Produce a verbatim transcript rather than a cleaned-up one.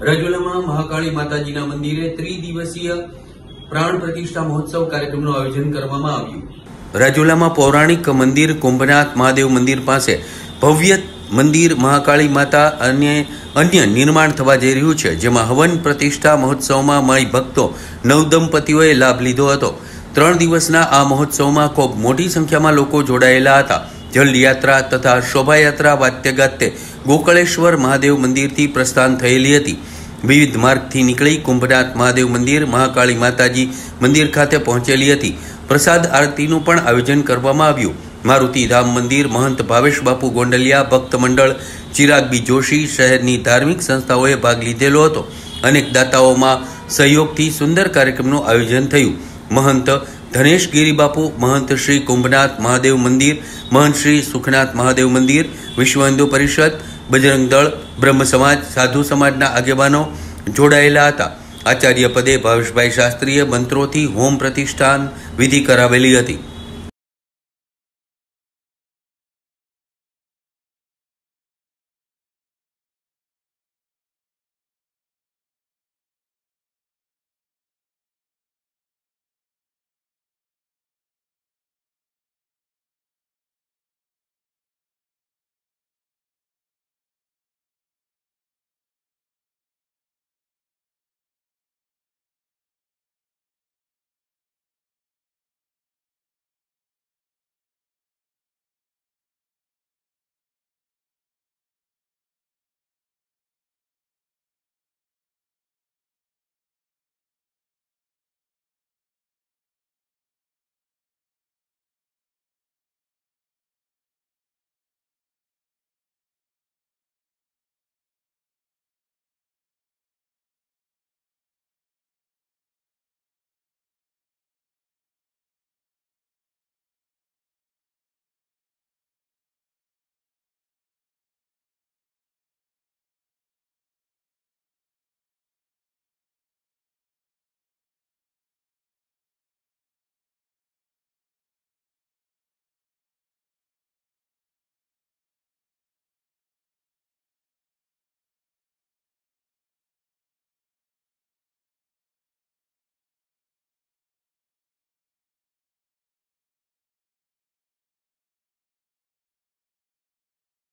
રાજુલામાં મહાકાળી માતાજીના મંદિરે ત્રિદિવસીય પ્રાણ પ્રતિષ્ઠા મહોત્સવ કાર્યક્રમનું આયોજન કરવામાં આવ્યું। રાજુલામાં પૌરાણિક મંદિર કુંભનાથ મહાદેવ મંદિર પાસે ભવ્ય મંદિર મહાકાળી માતા અને અન્ય નિર્માણ થવા જઈ રહ્યું છે, જેમાં હવન પ્રતિષ્ઠા મહોત્સવમાં માઈ ભક્તો નવ દંપતીઓએ લાભ લીધો હતો। ત્રણ દિવસના આ મહોત્સવમાં ખૂબ મોટી સંખ્યામાં લોકો જોડાયેલા હતા। જલયાત્રા તથા શોભાયાત્રા વાદ્યગાતે ગોકળેશ્વર મહાદેવ મંદિરથી પ્રસ્થાન થયેલી હતી। વિવિધ માર્ગથી નીકળી કુંભનાથ મહાદેવ મંદિર મહાકાળી માતાજી મંદિર ખાતે પહોંચેલી હતી। પ્રસાદ આરતીનું પણ આયોજન કરવામાં આવ્યું। મારુતિધામ મંદિર મહંત ભાવેશ બાપુ ગોંડલિયા, ભક્ત મંડળ ચિરાગ બી જોશી, શહેરની ધાર્મિક સંસ્થાઓએ ભાગ લીધેલો હતો। અનેક દાતાઓમાં સહયોગથી સુંદર કાર્યક્રમનું આયોજન થયું। મહંત ધનેશ ગિરી બાપુ, મહંત શ્રી કુંભનાથ મહાદેવ મંદિર, મહંત શ્રી સુખનાથ મહાદેવ મંદિર, વિશ્વ હિન્દુ પરિષદ, બજરંગ દળ, બ્રહ્મ સમાજ, સાધુ સમાજના આગેવાનો જોડાયેલા હતા। આચાર્ય પદે ભાવેશભાઈ શાસ્ત્રીએ મંત્રોથી હોમ પ્રતિષ્ઠાન વિધિ કરાવેલી હતી।